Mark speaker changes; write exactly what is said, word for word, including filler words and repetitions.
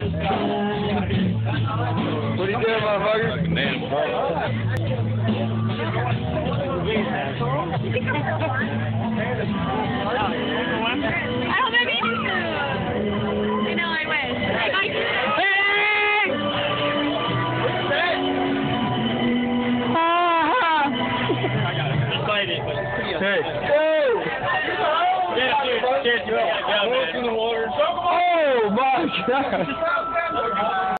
Speaker 1: What are you doing, motherfucker?
Speaker 2: Man, bro.
Speaker 3: I don't maybe you do. I know, I wish. I got you.
Speaker 1: Hey!
Speaker 2: Get, get, get, get, get, get,
Speaker 1: Oh my God!